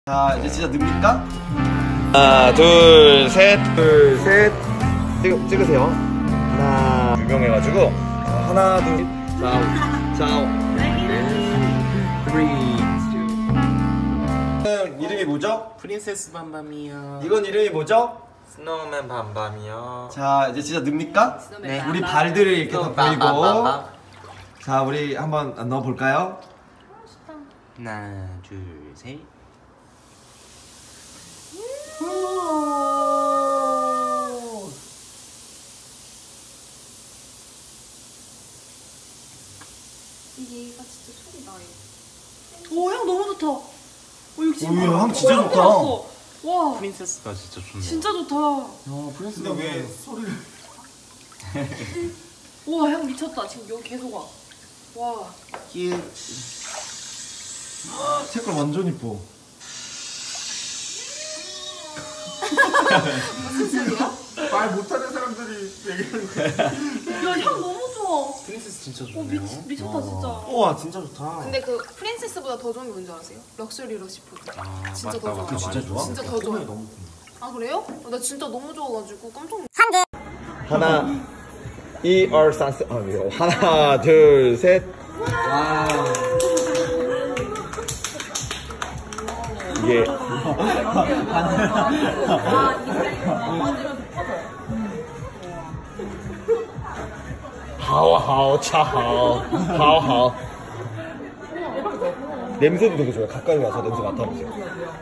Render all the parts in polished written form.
자, 이제 진짜 늡니까? 하나, 둘, 셋. 찍으세요. 하나, 유명해가지고. 하나, 둘. 자. 3, 2. 이름이 뭐죠? 프린세스 밤밤이요. 이건 이름이 뭐죠? 스노우맨 밤밤이요. 자, 이제 진짜 늡니까? 네. 우리 발들을 이렇게 다 보이고. 자, 우리 한번 넣어볼까요? 하나, 둘, 셋. 얘가 진짜 소리 나요. 오, 향 너무 좋다. 여기 지금 오, 향 진짜 좋다. 와, 프린세스가 진짜 좋네. 진짜 좋다. 근데 왜 소리를? 와, 향 미쳤다. 지금 여기 계속 와. 와. 색깔 완전 이뻐. 무슨 소리야? 말 못하는 사람들이 얘기하는 거야. 야, 향 너무 좋아. 프린세스 진짜 오, 좋네요. 미쳤다 진짜. 우와, 진짜 좋다. 근데 그 프린세스보다 더 좋은 게 뭔지 아세요? 럭셔리 러시푸드. 아, 진짜 맞다, 더 좋아. 맞다, 진짜 좋아? 진짜 더 좋아. 아 그래요? 나 진짜 너무 좋아가지고 깜짝 놀랐어. 하나, 2, 3, 4. 하나, 둘, 셋. 이게. 하오. 냄새도 되게 좋아요. 가까이 와서 냄새 맡아보세요.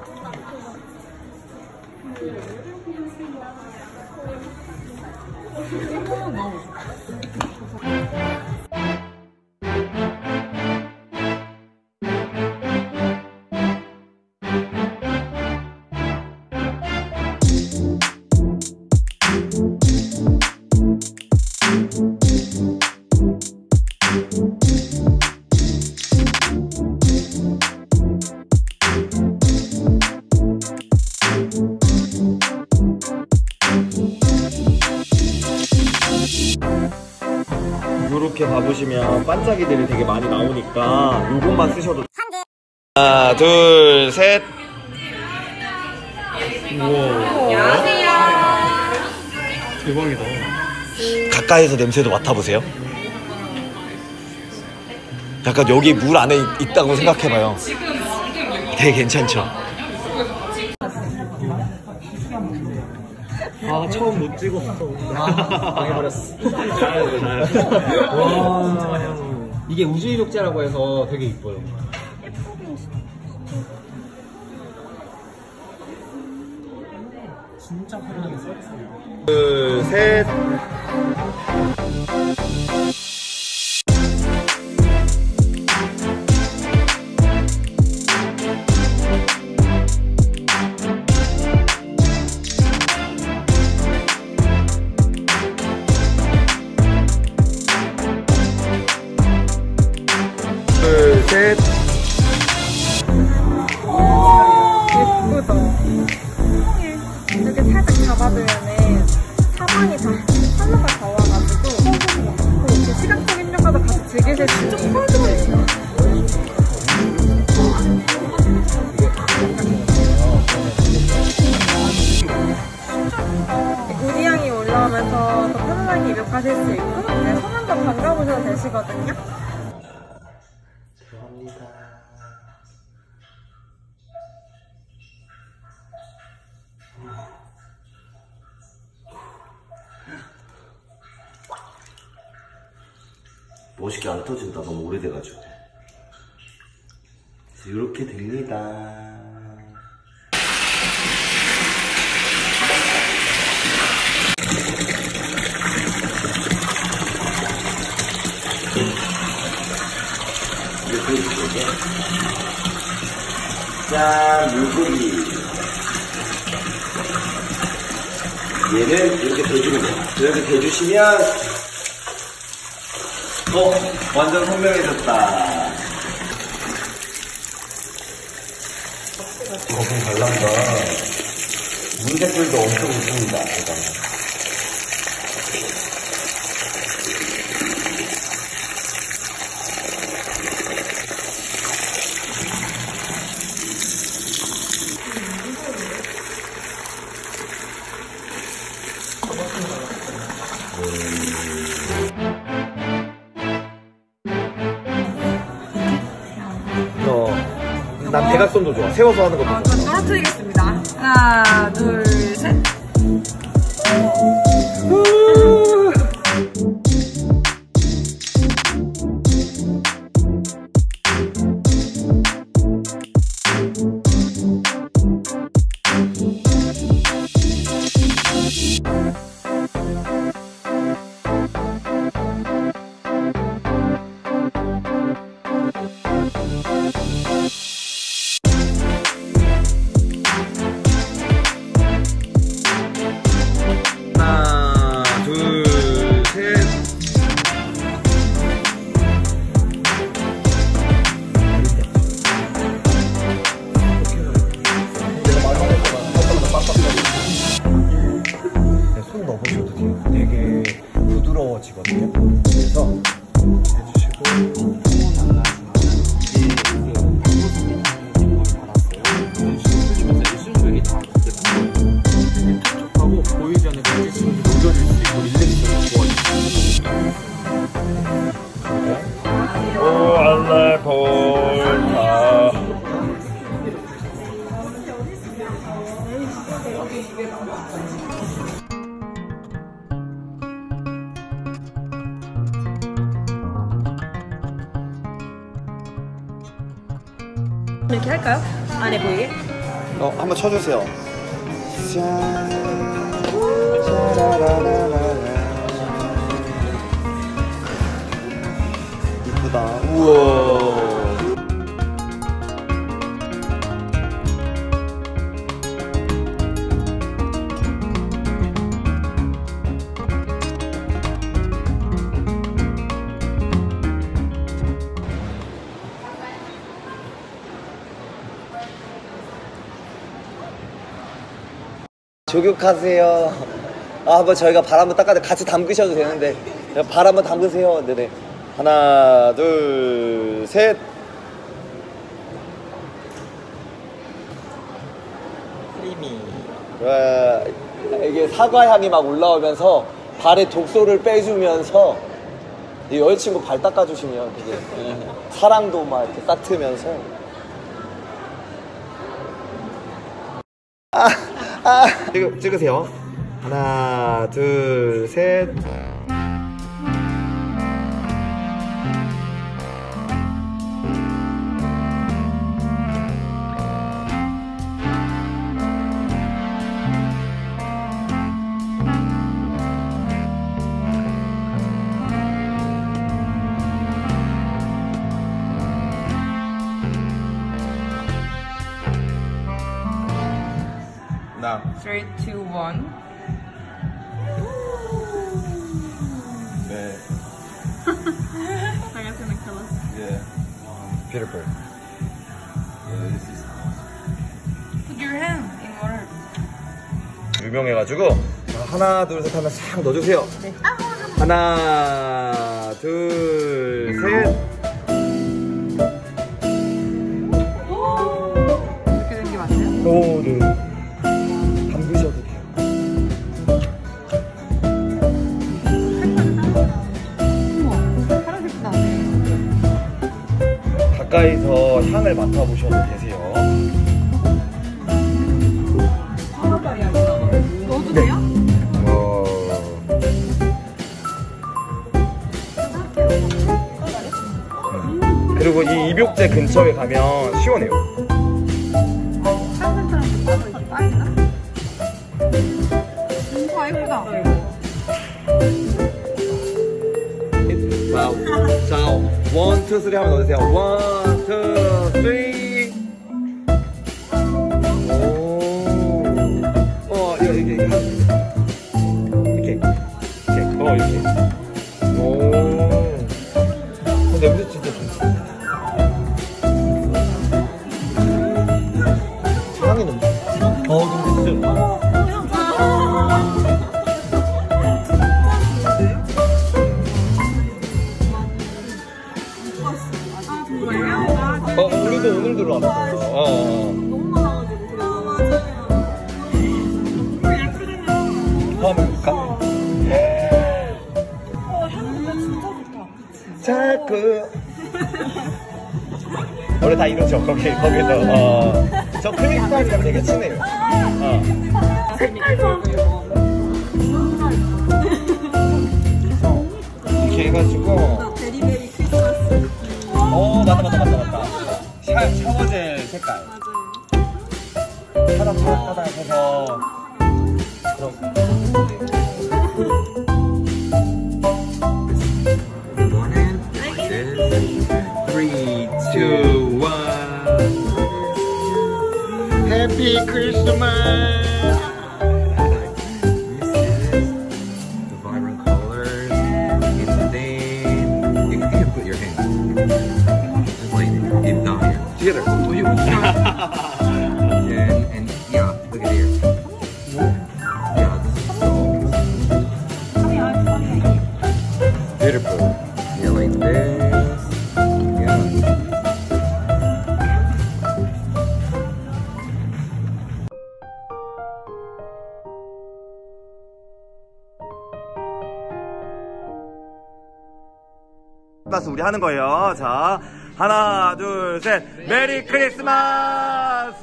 이렇게 봐보시면 반짝이들이 되게 많이 나오니까 요것만 쓰셔도. 하나, 둘, 셋. 안녕하세요. 대박이다. 가까이서 냄새도 맡아보세요. 약간 여기 물 안에 있다고 생각해봐요. 되게 괜찮죠? 아, 처음 못 찍었어. 망해버렸어. 와, 이게 우주의 녹제라고 해서 되게 이뻐요. 진짜 화려하게 써있어요. 둘, 셋. 둘, 셋. 예쁘죠? 이렇게 살짝 잡아주면은 사방이 다 컬러가 다 와가지고 이렇게 시각적인 효과도 같이 즐기실 수 있어요. 우디향이 올라오면서 더 편안하게 입욕하실 수 있고 손 한번 담가보셔도 되시거든요. 멋있게 안 터진다. 너무 오래돼가지고. 이렇게 됩니다. 이렇게 짠, 물고기. 얘는 이렇게 대주면 돼요. 이렇게 대주시면 완전 선명해졌다. 엄청 잘 난다. 물 댓글도 엄청 있습니다. 대각선도 좋아. 세워서 하는 것도 좋아. 그럼 떨어뜨리겠습니다. 하나, 둘, 셋. 손 넣어보셔도 돼요. 되게 부드러워지거든요. 그래서 해주시고 하고 보이기 전에 부딪히면 녹여줄 수 있고 릴렉스가 좋아지고. 오 알랄 볼타. 이렇게 할까요? 안에 보이게? 한번 쳐주세요. 이쁘다. 우와. 조격하세요. 한번 저희가 발 한번 닦아도 같이 담그셔도 되는데 발 한번 담그세요. 네네. 하나, 둘, 셋. 크리미. 이게 사과 향이 막 올라오면서 발에 독소를 빼주면서 이 여자친구 발 닦아주시면 되게 사랑도 막 이렇게 싹트면서. 찍으세요. 하나, 둘, 셋. Now. 3, 2, 1. 네. I guess in the color. Yeah. Beautiful. Yeah, this is. Put your hand in water. 유명해가지고 하나, 둘, 셋 하면 싹 넣어주세요. 네. 하나, 둘, 셋. 이렇게 된 게 맞나요? 오, 네. 담그셔도 돼요. 우와, 파란색도 나네. 가까이서 향을 맡아보셔도 되세요. 넣어도 돼요? 그리고 이 입욕제 근처에 가면 시원해요. 다른 사람들 따로 이렇게 빠지나? 와, 예쁘다. 자, 1, 2, 3 한번 넣어주세요. 1, 2, 3. 오. 이렇게. 이렇게. 오. 냄새 진짜 좋다. 향이 너무 좋아. 근데 진짜. 우리도 오늘 들어왔어. 너무 많아가지고. 그래. 한번 볼까? 향기가 진짜 좋다. 자꾸. 원래 다 다 이러죠. 거기서. 저 클릭스타일이랑 되게 친해요. 색깔도 이렇게 해가지고. 베리베리 크리스마스. 맞다. 샤워젤 색깔. 타닥타닥 해서. Happy Christmas! The vibrant colors in the thing. You can put your hand. Just like in down here. Together. Oh, you. and yeah, look at here. Yeah, this is so beautiful. Yeah, like this. Yeah. 크리스마스 우리 하는 거예요. 자, 하나, 둘, 셋. 메리 크리스마스!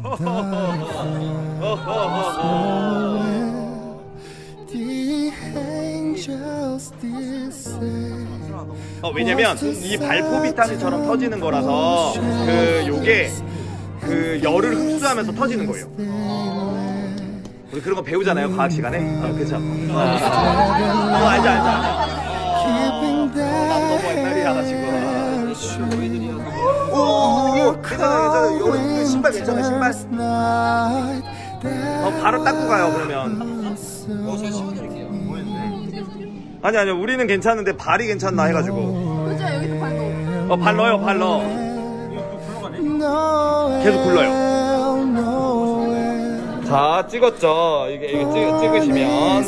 왜냐면 이 발포 비타민처럼 터지는 거라서 요게 열을 흡수하면서 터지는 거예요. 우리 그런 거 배우잖아요, 과학 시간에. 그쵸? 알죠. 너무 옛날이라가지고. 괜찮아. 여기 신발 괜찮아, 신발. 바로 닦고 가요, 그러면. 제가 씌워드릴게요. 아니, 우리는 괜찮은데 발이 괜찮나 해가지고. 그죠? 여기도 발 넣어. 발 넣어요, 발 넣어. 계속 굴러요. 자, 찍었죠? 이게 찍으시면.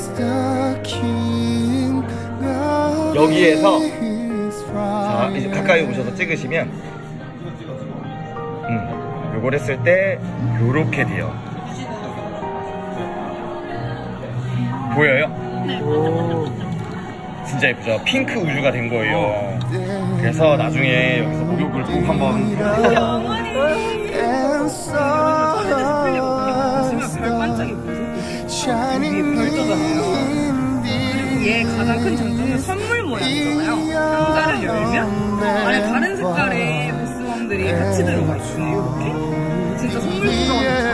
여기에서 자 이제 가까이 오셔서 찍으시면 요걸 했을 때 요렇게 돼요. 보여요? 네. 진짜 예쁘죠? 핑크 우주가 된 거예요. 그래서 나중에 여기서 목욕을 꼭 한번 얘 가장 큰 장점은 선물 모양이잖아요. 상자를 열면 안에 다른 색깔의 보스왕들이 같이 들어가 있어요. 이렇게 진짜 선물 구성이